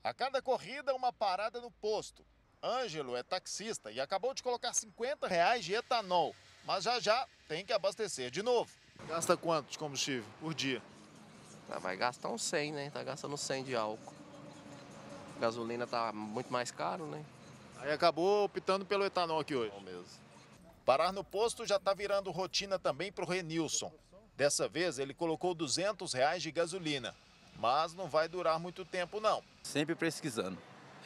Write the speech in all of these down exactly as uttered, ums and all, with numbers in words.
A cada corrida, uma parada no posto. Ângelo é taxista e acabou de colocar cinquenta reais de etanol, mas já já tem que abastecer de novo. Gasta quanto de combustível por dia? Vai gastar uns cem, né? Tá gastando cem de álcool. A gasolina tá muito mais caro, né? Aí acabou optando pelo etanol aqui hoje. Bom mesmo. Parar no posto já está virando rotina também para o Renilson. Dessa vez ele colocou duzentos reais de gasolina, mas não vai durar muito tempo não. Sempre pesquisando.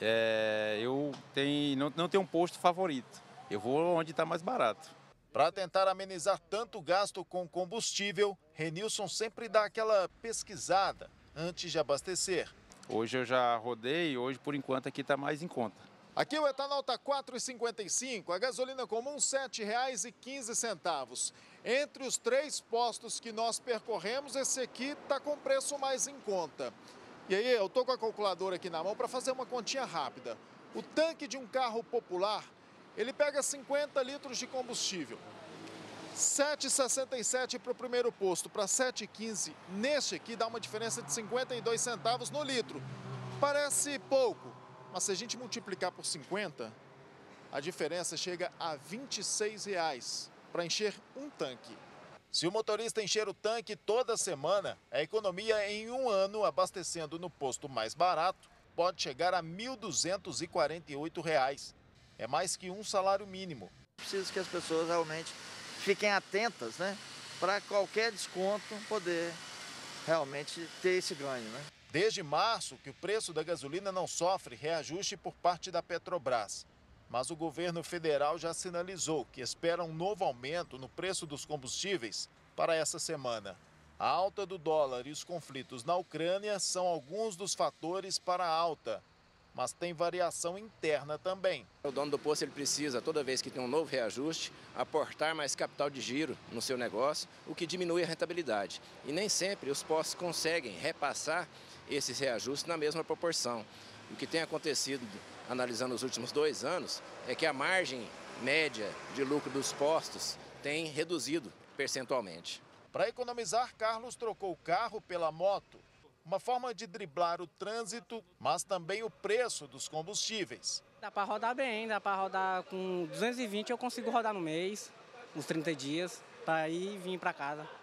É, eu tenho, não, não tenho um posto favorito. Eu vou onde está mais barato. Para tentar amenizar tanto gasto com combustível, Renilson sempre dá aquela pesquisada antes de abastecer. Hoje eu já rodei e hoje por enquanto aqui está mais em conta. Aqui o etanol está quatro reais e cinquenta e cinco centavos, a gasolina comum sete reais e quinze centavos. Entre os três postos que nós percorremos, esse aqui está com preço mais em conta. E aí eu estou com a calculadora aqui na mão para fazer uma continha rápida. O tanque de um carro popular, ele pega cinquenta litros de combustível. sete reais e sessenta e sete centavos para o primeiro posto, para sete reais e quinze centavos. Neste aqui dá uma diferença de cinquenta e dois centavos no litro. Parece pouco, mas se a gente multiplicar por cinquenta, a diferença chega a vinte e seis reais para encher um tanque. Se o motorista encher o tanque toda semana, a economia em um ano abastecendo no posto mais barato pode chegar a mil duzentos e quarenta e oito reais. É mais que um salário mínimo. Preciso que as pessoas realmente fiquem atentas, né, para qualquer desconto poder realmente ter esse ganho, né? Desde março que o preço da gasolina não sofre reajuste por parte da Petrobras. Mas o governo federal já sinalizou que espera um novo aumento no preço dos combustíveis para essa semana. A alta do dólar e os conflitos na Ucrânia são alguns dos fatores para a alta, mas tem variação interna também. O dono do posto ele precisa, toda vez que tem um novo reajuste, aportar mais capital de giro no seu negócio, o que diminui a rentabilidade. E nem sempre os postos conseguem repassar esses reajustes na mesma proporção. O que tem acontecido, analisando os últimos dois anos, é que a margem média de lucro dos postos tem reduzido percentualmente. Para economizar, Carlos trocou o carro pela moto. Uma forma de driblar o trânsito, mas também o preço dos combustíveis. Dá para rodar bem, dá para rodar com duzentos e vinte, eu consigo rodar no mês, uns trinta dias, para ir e vir para casa.